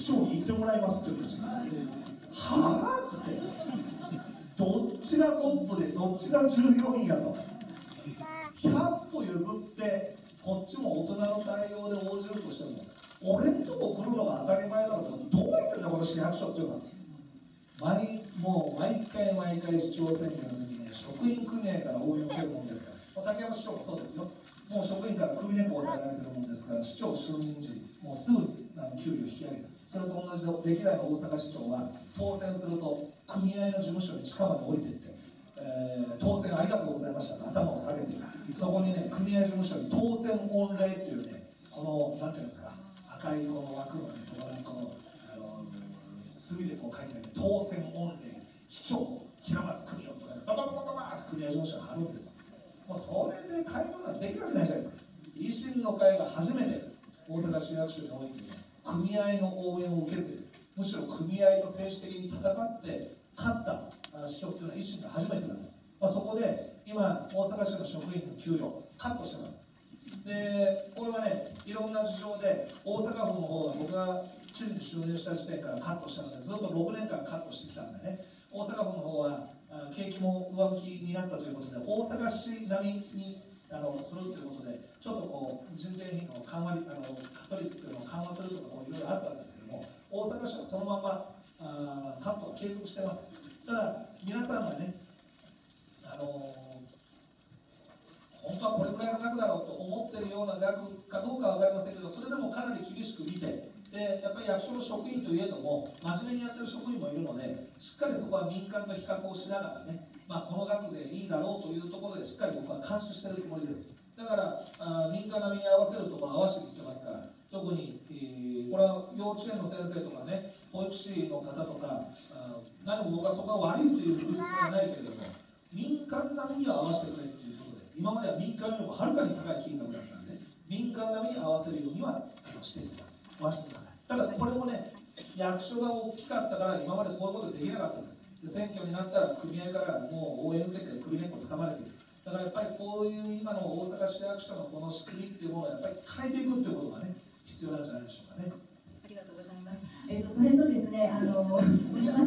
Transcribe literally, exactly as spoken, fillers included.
市長に言ってもらいますって言うんですよ。はあって、どっちがトップでどっちが従業員やと、ひゃっぽ譲ってこっちも大人の対応で応じるとしても、俺んとこ来るのが当たり前だろうと、どうやってんだこの市役所っていうのは。毎もう毎回毎回市長選挙の時にね、職員組合から応援を受けるもんですから、竹山市長もそうですよ。もう職員から首根っこを押さえられてるもんですから、市長就任時もうすぐにあの給料を引き上げた。それと同じで歴代の大阪市長は当選すると組合の事務所に地下まで降りていって、えー、当選ありがとうございましたと頭を下げて、そこにね、組合事務所に当選御礼っていうね、このなんていうんですか、赤いこの枠のね、ところにこのあの墨でこう書いてある、当選御礼市長平松邦夫とかね、ババババババーって組合事務所に貼るんですよ。もうそれで会合ができるわけないじゃないですか。維新の会が初めて大阪市役所において、ね、組合の応援を受けず、むしろ組合と政治的に戦って勝った市長というのは維新が初めてなんです。まあ、そこで今大阪市の職員の給与カットしてます。でこれはね、いろんな事情で大阪府の方は僕が知事に就任した時点からカットしたので、ずっとろくねんかんカットしてきたんでね、大阪府の方は景気も上向きになったということで、大阪市並みにあのするということで、ちょっとこう人件費の緩和率、あのカット率というのを緩和するとか、こういろいろあったんですけども、大阪市はそのままあカットは継続してます。ただ皆さんがね、あの本当はこれぐらいの額だろうと思ってるような額かどうかは分かりませんけど、それでもかなり厳しく見て、でやっぱり役所の職員といえども真面目にやってる職員もいるので、しっかりそこは民間と比較をしながらね、まあ、この額でいいだろうというところでしっかり僕は監視してるつもりです。だからあ民間並みに合わせるところ合わせていってますから、特に、えー、これは幼稚園の先生とかね、保育士の方とか、あ何も僕はそこが悪いというつもりはないけれども、民間並みには合わせてくれということで、今までは民間よりもはるかに高い金額だったんで、民間並みに合わせるようにはしていきます。ご安心ください。ただこれもね、役所が大きかったから今までこういうことできなかったんです。で選挙になったら組合からもう応援受けて首根っこつかまれている。だからやっぱりこういう今の大阪市役所のこの仕組みっていうものをやっぱり変えていくっていうことがね、必要なんじゃないでしょうかね。 ありがとうございます。えっとそれとですね、あのすみません。